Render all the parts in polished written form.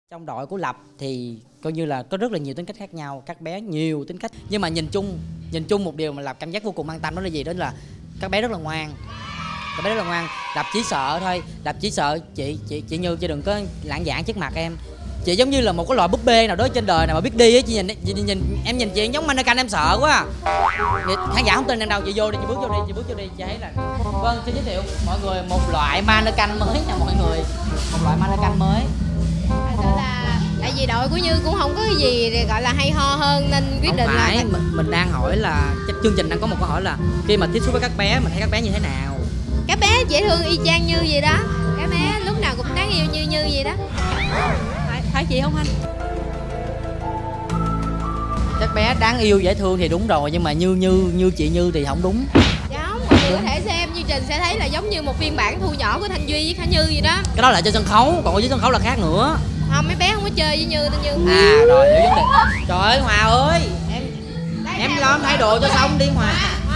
Trong đội của Lập thì coi như là có rất là nhiều tính cách khác nhau, các bé nhiều tính cách. Nhưng mà nhìn chung một điều mà Lập cảm giác vô cùng an tâm đó là gì? Đó là các bé rất là ngoan. Các bé rất là ngoan. Lập chỉ sợ thôi, Lập chỉ sợ chị Như chứ đừng có lãng giảng trước mặt em. Chị giống như là một cái loại búp bê nào đó trên đời nào mà biết đi á, chị nhìn em nhìn chị giống mannequin em sợ quá. Khán giả không tin em đâu, chị vô đi, chị bước vô đi, chị thấy là. Vâng, xin giới thiệu mọi người một loại mannequin mới nha mọi người. Một loại mannequin mới. Tại vì đội của Như cũng không có cái gì gọi là hay ho hơn nên quyết định là mình đang hỏi là chương trình đang có một câu hỏi là khi mà tiếp xúc với các bé mình thấy các bé như thế nào? Các bé dễ thương y chang Như vậy đó, các bé lúc nào cũng đáng yêu như vậy đó. Phải chị không anh? Các bé đáng yêu dễ thương thì đúng rồi, nhưng mà như chị Như thì không đúng. Dạ không, mọi người có thể xem chương trình sẽ thấy là giống như một phiên bản thu nhỏ của Thanh Duy với Khả Như vậy đó. Cái đó là trên sân khấu, còn ở dưới sân khấu là khác nữa. Không, mấy bé không có chơi với Như nên Như. À rồi, hiểu vấn đề. Trời ơi Hòa ơi, em lo em thay đồ cho xong đi Hòa.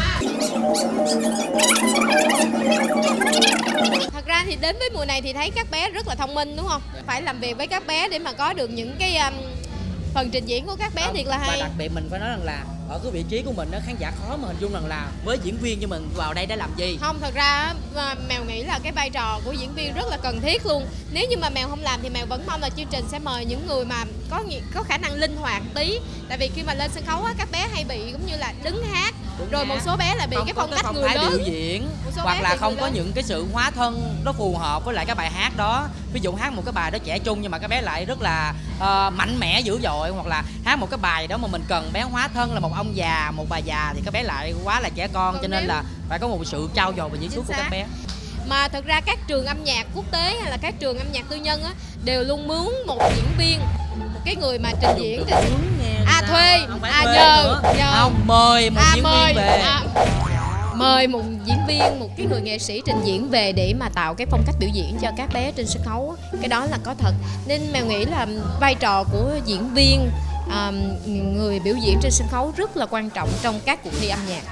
Thật ra thì đến với mùa này thì thấy các bé rất là thông minh đúng không? Phải làm việc với các bé để mà có được những cái phần trình diễn của các bé thiệt là hay. Và đặc biệt mình phải nói rằng là ở cái vị trí của mình đó, khán giả khó mà hình dung rằng là với diễn viên như mình vào đây để làm gì. Không, thật ra Mèo nghĩ là cái vai trò của diễn viên rất là cần thiết luôn. Nếu như mà Mèo không làm thì Mèo vẫn mong là chương trình sẽ mời những người mà có khả năng linh hoạt tí. Tại vì khi mà lên sân khấu á, các bé hay bị cũng như là đứng hát, rồi một số bé là bị cái phong cách người lớn biểu diễn, hoặc là không có những cái sự hóa thân nó phù hợp với lại cái bài hát đó. Ví dụ hát một cái bài đó trẻ trung nhưng mà các bé lại rất là mạnh mẽ dữ dội, hoặc là hát một cái bài đó mà mình cần bé hóa thân là một ông già, một bà già thì các bé lại quá là trẻ con. Cho nên là phải có một sự trau dồi về diễn xuất của các bé. Mà thật ra các trường âm nhạc quốc tế hay là các trường âm nhạc tư nhân á đều luôn mướn một diễn viên, một cái người mà trình diễn thuê, nhờ không, mời một diễn viên về. Mời một diễn viên, một cái người nghệ sĩ trình diễn về để mà tạo cái phong cách biểu diễn cho các bé trên sân khấu. Cái đó là có thật. Nên Mèo nghĩ là vai trò của diễn viên, người biểu diễn trên sân khấu rất là quan trọng trong các cuộc thi âm nhạc.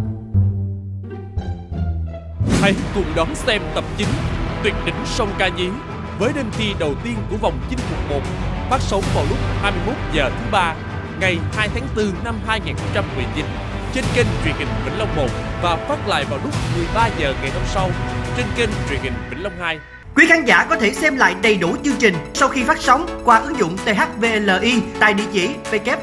Hãy cùng đón xem tập 9 Tuyệt đỉnh sông Ca Nhí với đêm thi đầu tiên của vòng chinh phục 1, phát sóng vào lúc 21 giờ thứ ba ngày 2 tháng 4 năm 2019 trên kênh truyền hình Vĩnh Long 1 và phát lại vào lúc 13 giờ ngày hôm sau trên kênh truyền hình Vĩnh Long 2. Quý khán giả có thể xem lại đầy đủ chương trình sau khi phát sóng qua ứng dụng THVLI tại địa chỉ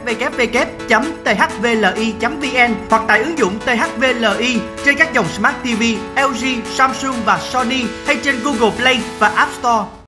www.thvli.vn hoặc tại ứng dụng THVLI trên các dòng Smart TV, LG, Samsung và Sony hay trên Google Play và App Store.